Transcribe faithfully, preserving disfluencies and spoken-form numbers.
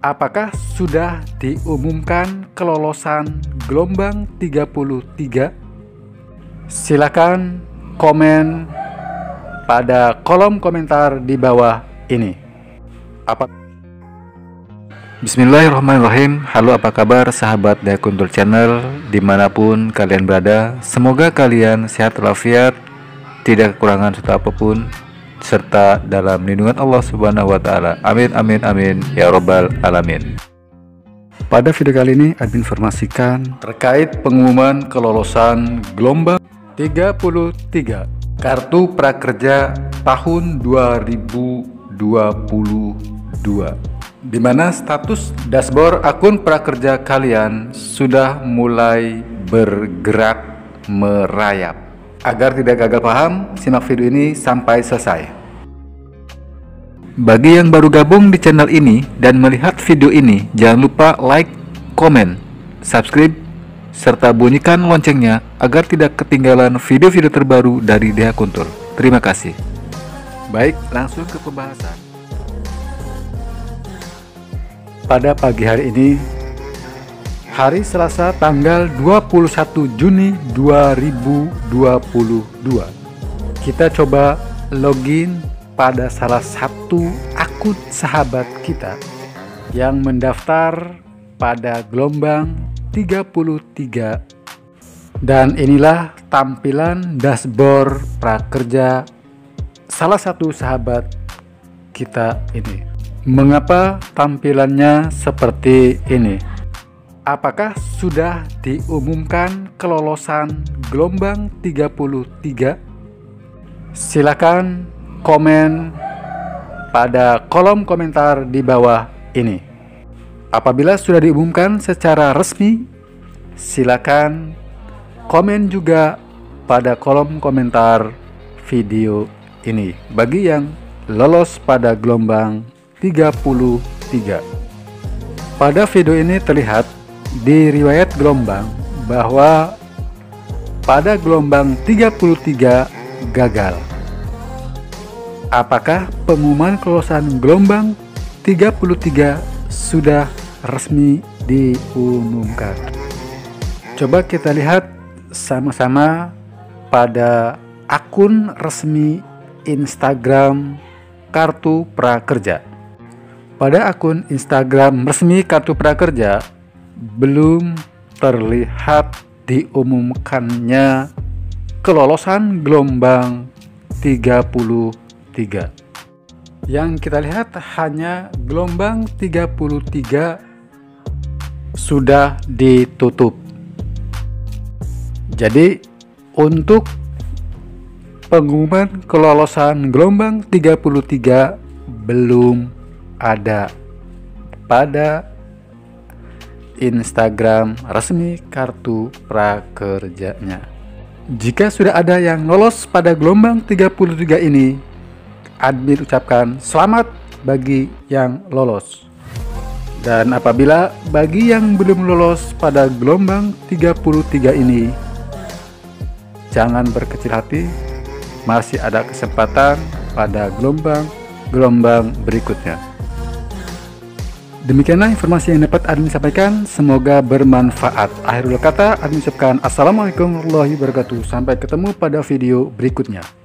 Apakah sudah diumumkan kelolosan gelombang tiga puluh tiga? Silakan komen pada kolom komentar di bawah ini. Apa? Bismillahirrahmanirrahim. Halo, apa kabar sahabat Daya Kuntul Channel dimanapun kalian berada? Semoga kalian sehat walafiat, tidak kekurangan serta apapun, serta dalam lindungan Allah Subhanahu wa Ta'ala. Amin, amin, amin, ya Rabbal Alamin. Pada video kali ini, admin informasikan terkait pengumuman kelolosan gelombang tiga puluh tiga Kartu Prakerja tahun dua ribu dua puluh dua, di mana status dashboard akun prakerja kalian sudah mulai bergerak merayap. Agar tidak gagal paham, simak video ini sampai selesai. Bagi yang baru gabung di channel ini dan melihat video ini, jangan lupa like, komen, subscribe, serta bunyikan loncengnya agar tidak ketinggalan video-video terbaru dari Daya Kuntul. Terima kasih. Baik, langsung ke pembahasan. Pada pagi hari ini, hari Selasa tanggal dua puluh satu Juni dua ribu dua puluh dua, kita coba login pada salah satu akun sahabat kita yang mendaftar pada gelombang tiga puluh tiga, dan inilah tampilan dashboard prakerja salah satu sahabat kita ini. Mengapa tampilannya seperti ini? Apakah sudah diumumkan kelolosan gelombang tiga puluh tiga? Silakan komen pada kolom komentar di bawah ini. Apabila sudah diumumkan secara resmi, silakan komen juga pada kolom komentar video ini bagi yang lolos pada gelombang tiga puluh tiga. Pada video ini terlihat di riwayat gelombang bahwa pada gelombang tiga puluh tiga gagal. Apakah pengumuman kelolosan gelombang tiga puluh tiga sudah resmi diumumkan? Coba kita lihat sama-sama pada akun resmi Instagram Kartu Prakerja. Pada akun Instagram resmi Kartu Prakerja belum terlihat diumumkannya kelolosan gelombang tiga puluh tiga. Yang kita lihat hanya gelombang tiga puluh tiga sudah ditutup. Jadi untuk pengumuman kelolosan gelombang tiga puluh tiga belum ada pada Instagram resmi Kartu Prakerjanya. Jika sudah ada yang lolos pada gelombang tiga puluh tiga ini, admin ucapkan selamat bagi yang lolos. Dan apabila bagi yang belum lolos pada gelombang tiga puluh tiga ini, jangan berkecil hati, masih ada kesempatan pada gelombang-gelombang berikutnya. Demikianlah informasi yang dapat admin sampaikan, semoga bermanfaat. Akhirul kata, admin ucapkan assalamualaikum warahmatullahi wabarakatuh. Sampai ketemu pada video berikutnya.